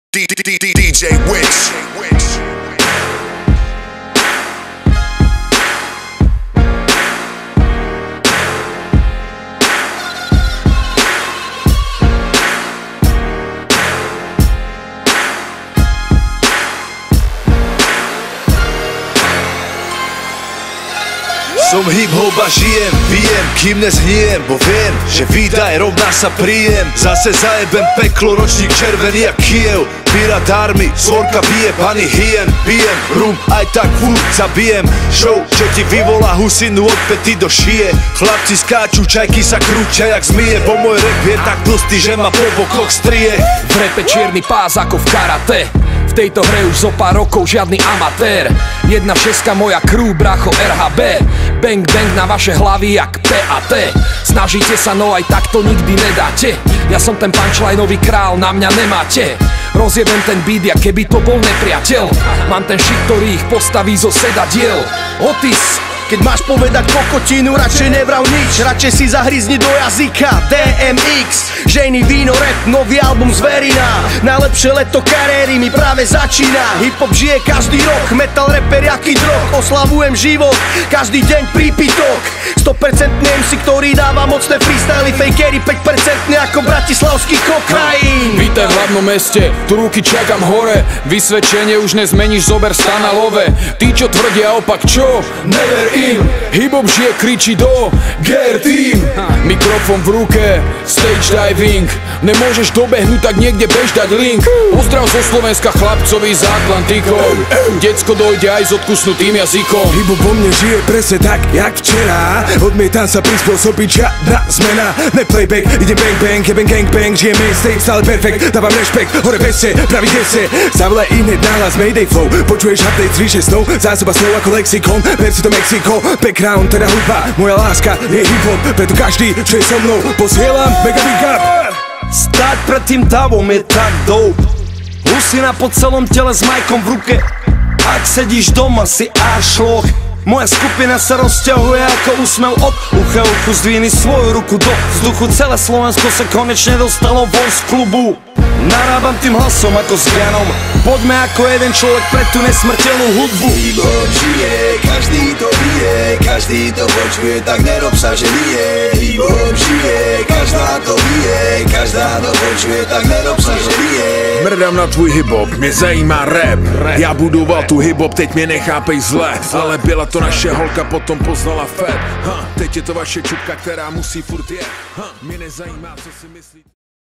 DJ Wix. Som hip-hop a žijem, pijem, kým nezhnijem, bo viem, že výdaj rovná sa príjem. Zase zajebem peklo, ročník červený jak Kiev. Pirát army, svorka bije, pani hyen. Pijem rum, aj tak furt zabijem. Show, čo ti vyvolá husinu od pety do šie. Chlapci skáču, čajky sa krúčia jak zmije, bo môj rap je tak tlstý, že ma po bokoch strie. V repe čierny pás ako v karate. V tejto hre už zo pár rokov žiadny amatér. 1.6 moja crew, bracho RHB. Bang bang na vaše hlavy jak PAT. Snažíte sa, no aj tak to nikdy nedáte. Ja som ten punchlineový král, na mňa nemáte. Rozjebem ten beat, jak keby to bol nepriateľ. Mám ten shit, ktorý ich postaví zo sedadiel. Otis. Keď máš povedať kokotinu, radšej nevrav nič. Radšej si zahryzni do jazyka. DMX, žejný víno, rap, nový album Zverina. Najlepšie leto kariéry mi práve začína. Hip-hop žije každý rok, metal rapper jaký drog. Oslavujem život, každý deň prípitok. 100% MC, ktorý dáva mocné freestyly. Fakery 5% ako bratislavský kokain. Vítaj v hlavnom meste, tu ruky čakám hore. Vysvedčenie už nezmeníš, zober stana love. Tí, čo tvrdia opak, čo? Never in. Hip-hop žije, kričí do GR Team. Mikrofón v ruke, stage diving. Nemôžeš dobehnúť, tak niekde bež dať link. Pozdrav zo Slovenska chlapcovi za Atlantikou. Decko dojde aj s odkusnutým jazykom. Hip-hop vo mne žije presne tak, jak včera. Odmietam sa prispôsobiť, žiadna zmena. Ne playback, ide bang bang, je bang gang bang. Žije mainstream, stále perfekt, dávam rešpekt. Hore peste, pravý dese, zavolaj iné nahlas Mayday flow. Počuješ update 3.6, zásoba slov ako lexikon. Versi to Mexiko, background, teda hudba. Moja láska je hip-hop, preto každý, čo je so mnou, posielam mega big up. Stať pred tým davom je tak dope. Husina po celom tele s majkom v ruke. Ak sedíš doma, si aršloch. Moja skupina sa rozťahuje ako úsmev od ucha uchu. Zdvihni svoju ruku do vzduchu. Celé Slovensko sa konečne dostalo von z klubu. Narábam tým hlasom ako s Janom. Poďme ako jeden človek pre tú nesmrteľnú hudbu. Hip-hop žije, každý to vie, každý to počuje, tak nerob sa, že nie. Hip-hop žije, každá to vie, každá to počuje, tak nerob sa, že nie. Mrdám na tvůj hip-hop, mě zajímá rap. Já budoval tu hip-hop, teď mě nechápej zle. Ale byla to naše holka, potom poznala Fed. Teď je to vaše čupka, která musí furt jet. Mě nezajímá, co si myslí.